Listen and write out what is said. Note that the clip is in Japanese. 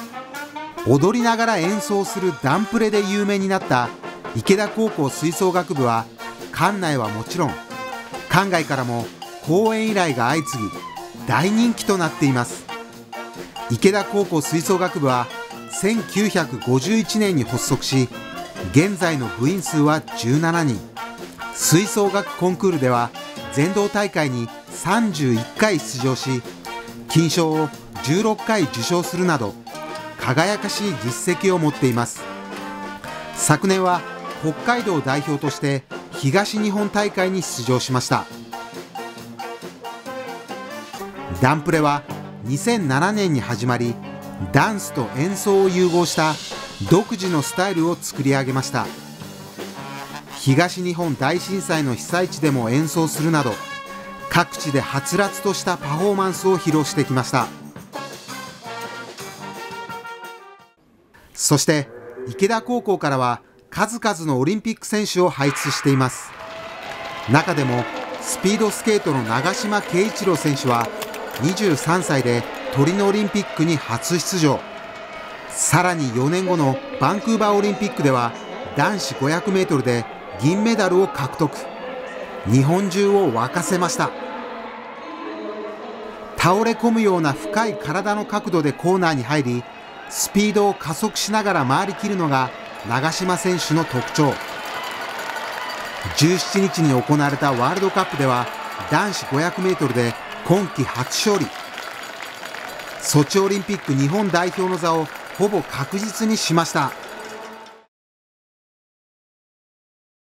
踊りながら演奏するダンプレで有名になった池田高校吹奏楽部は、館内はもちろん館外からも公演依頼が相次ぎ大人気となっています。池田高校吹奏楽部は1951年に発足し、現在の部員数は17人。吹奏楽コンクールでは全道大会に31回出場し、金賞を16回受賞するなど輝かしい実績を持っています。昨年は北海道代表として東日本大会に出場しました。ダンプレは2007年に始まり、ダンスと演奏を融合した独自のスタイルを作り上げました。東日本大震災の被災地でも演奏するなど、各地ではつらつとしたパフォーマンスを披露してきました。そして池田高校からは数々のオリンピック選手を輩出しています。中でもスピードスケートの長島圭一郎選手は23歳でトリノオリンピックに初出場。さらに4年後のバンクーバーオリンピックでは男子500メートルで銀メダルを獲得。日本中を沸かせました。倒れ込むような深い体の角度でコーナーに入り、スピードを加速しながら回りきるのが長島選手の特徴。17日に行われたワールドカップでは男子500メートルで今季初勝利。ソチオリンピック日本代表の座をほぼ確実にしました。